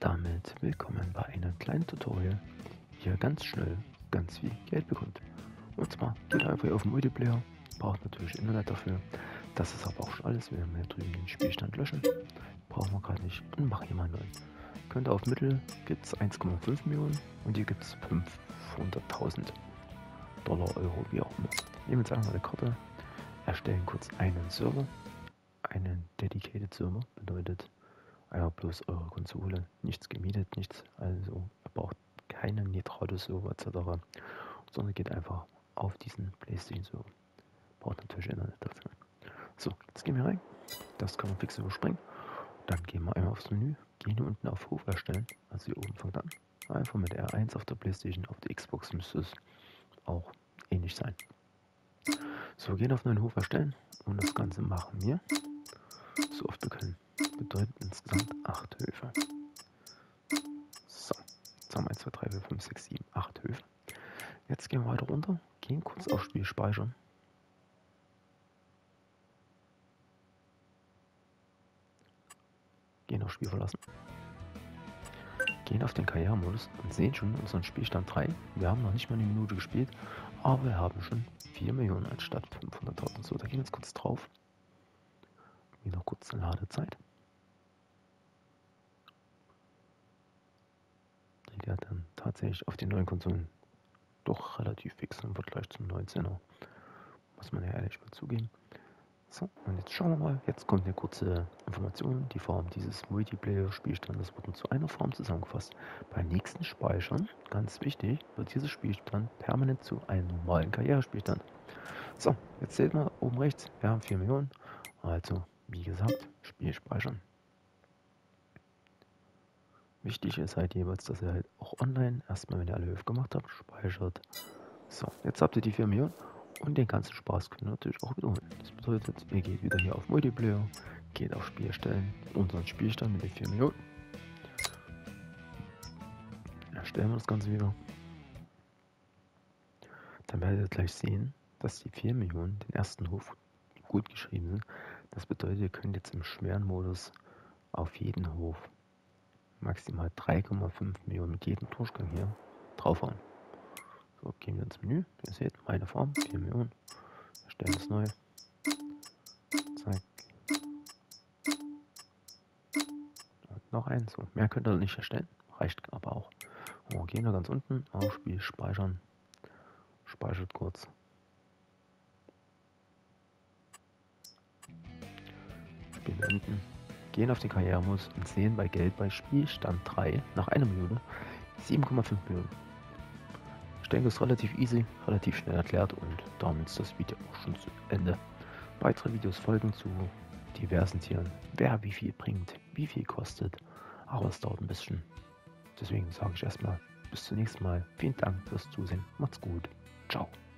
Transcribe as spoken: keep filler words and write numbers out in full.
damit willkommen bei einem kleinen Tutorial, wie ihr ganz schnell ganz viel Geld bekommt. Und zwar geht einfach auf den Multiplayer, braucht natürlich Internet dafür. Das ist aber auch schon alles. Wir haben hier drüben den Spielstand löschen, brauchen wir gerade nicht und machen hier mal neu. Könnt ihr auf Mittel gibt es eins Komma fünf Millionen und hier gibt es fünfhunderttausend Dollar, Euro, wie auch immer. Nehmen jetzt einmal eine Karte, erstellen kurz einen Server, einen Dedicated Server, bedeutet ja, bloß eure Konsole, nichts gemietet, nichts, also ihr braucht keinen Nitrado-Server et cetera, sondern geht einfach auf diesen PlayStation-Server. Braucht natürlich Internet dafür. So, jetzt gehen wir rein, das kann man fix überspringen. Dann gehen wir einmal aufs Menü, gehen hier unten auf Hof erstellen, also hier oben fängt an. Einfach mit R eins auf der PlayStation, auf der Xbox müsste es auch ähnlich sein. So, wir gehen auf neuen Hof erstellen und das Ganze machen wir so oft wir können. Bedeutet insgesamt acht Höfe. So, jetzt haben wir eins, zwei, drei, vier, fünf, sechs, sieben, acht Höfe. Jetzt gehen wir weiter runter, gehen kurz auf Spiel speichern. Gehen auf Spiel verlassen. Gehen auf den Karrieremodus und sehen schon unseren Spielstand drei. Wir haben noch nicht mal eine Minute gespielt, aber wir haben schon vier Millionen anstatt fünfhunderttausend. So, da gehen wir jetzt kurz drauf. Wieder kurz eine Ladezeit. Die hat dann tatsächlich auf den neuen Konsolen doch relativ fix im Vergleich zum neunzehner. Muss man ja ehrlich mal zugeben. So, und jetzt schauen wir mal. Jetzt kommt eine kurze Information. Die Farm dieses Multiplayer-Spielstandes wird zu einer Farm zusammengefasst. Beim nächsten Speichern, ganz wichtig, wird dieser Spielstand permanent zu einem normalen Karrierespielstand. So, jetzt seht man oben rechts, wir haben vier Millionen. Also, wie gesagt, Spiel speichern. Wichtig ist halt jeweils, dass ihr halt auch online erstmal, wenn ihr alle Höfe gemacht habt, speichert. So, jetzt habt ihr die vier Millionen und den ganzen Spaß könnt ihr natürlich auch wiederholen. Das bedeutet, ihr geht wieder hier auf Multiplayer, geht auf Spiel erstellen, unseren Spielstand mit den vier Millionen. Erstellen wir das Ganze wieder. Dann werdet ihr gleich sehen, dass die vier Millionen den ersten Hof gut geschrieben sind. Das bedeutet, ihr könnt jetzt im schweren Modus auf jeden Hof maximal drei Komma fünf Millionen mit jedem Durchgang hier draufhauen. So, gehen wir ins Menü. Ihr seht, meine Farm, vier Millionen. Erstellen es neu. Zack. Und noch eins. So, mehr könnt ihr nicht erstellen. Reicht aber auch. So, gehen wir ganz unten auf Spiel speichern. Speichert kurz. Spiel beenden. Gehen auf den Karrieremodus und sehen bei Geld bei Spielstand drei nach einer Minute sieben Komma fünf Millionen. Ich denke, es ist relativ easy, relativ schnell erklärt und damit ist das Video auch schon zu Ende. Weitere Videos folgen zu diversen Tieren, wer wie viel bringt, wie viel kostet, aber es dauert ein bisschen. Deswegen sage ich erstmal bis zum nächsten Mal. Vielen Dank fürs Zusehen, macht's gut, ciao.